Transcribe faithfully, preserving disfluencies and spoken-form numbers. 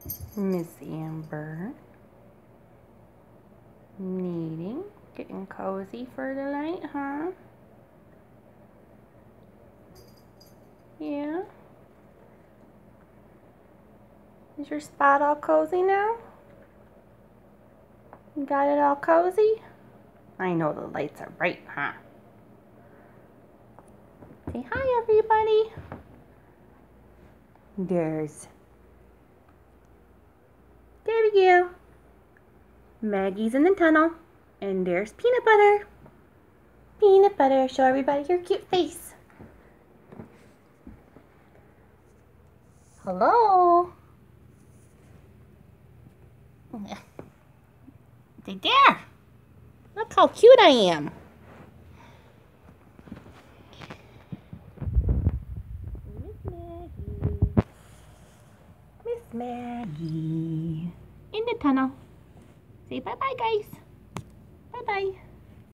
Miss Amber. Kneading. Getting cozy for the night, huh? Yeah. Is your spot all cozy now? You got it all cozy? I know the lights are bright, huh? Say hi, everybody. There's tabbygal. Maggie's in the tunnel. And there's peanut butter. Peanut butter, show everybody your cute face. Hello. Say there. Look how cute I am. Miss Maggie. Miss Maggie. In the tunnel. Say bye-bye, guys. Bye-bye.